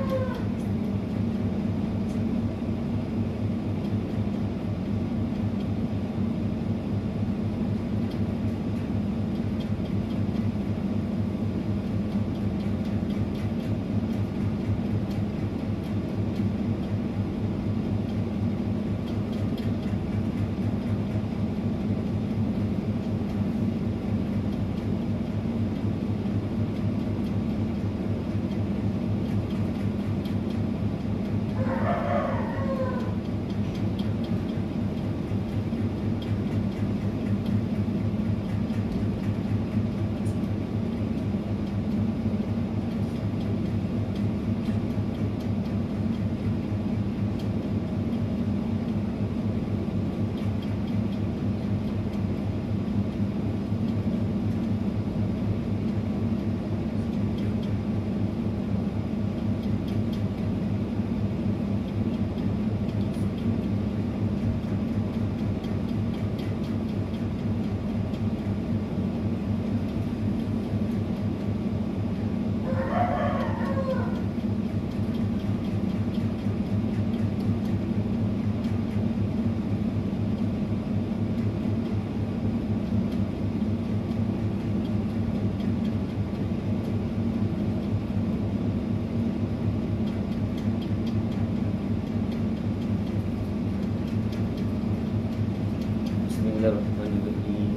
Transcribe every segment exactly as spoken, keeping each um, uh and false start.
Bismillahirrahmanirrahim.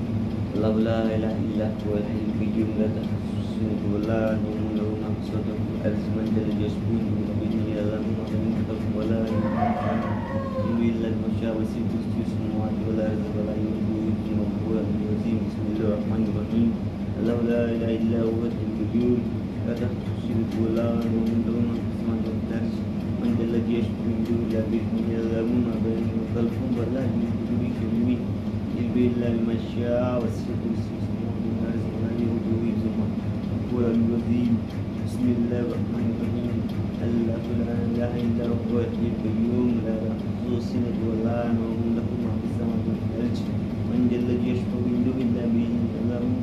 Allahu la ilaha illa huwal hayyul qayyum la ta'khudhuhu wa la nawmun lahu ma fi sadrihi azman jalla yasbuhu bihi ya'lamu ma fi khalqihi wa la yuhituna illa bima sha'a wa sa'at kursiyyuhu samawati wal ardi wa la yu'uduhu wa huwa al-'azim. Bismillahirrahmanirrahim. Allahu la ilaha illa huwal hayyul qayyum la ta'khudhuhu wa la nawmun lahu ma fi samawati wal ardi man jalla yasbuhu bihi ya'lamu ma fi khalqihi wa la yuhituna إلا بما شاء وسع كرسيه السماوات والأرض ولا يؤوده حفظهما وهو العظيم. بسم الله الرحمن الرحيم. الله لا إله إلا هو الحي القيوم لا تأخذه سنة ولا نوم له ما في السماوات والأرض من ذا الذي يشفع عنده إلا بإذنه اللهم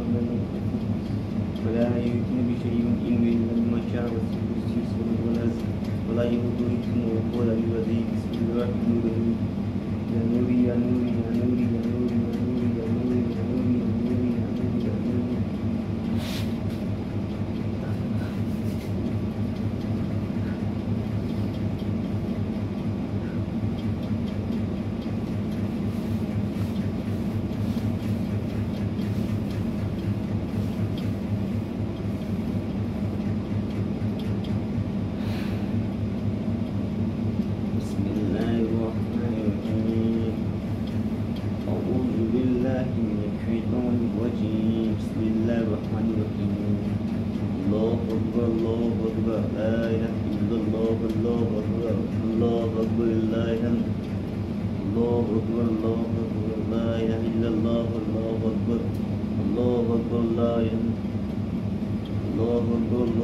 ولا يؤتون بشيء من علمه إلا بما شاء وسع كرسيه السماوات والأرض ولا يؤوده حفظهما وهو العلي العظيم. بسم الله الرحمن الرحيم. يا نوري يا نوري يا نوري يا نوري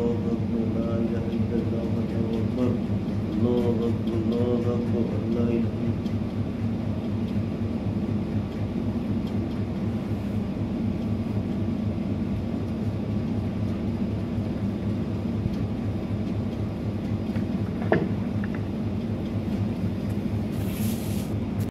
الله أكبر الله أكبر الله أكبر الله أكبر الله أكبر الله أكبر.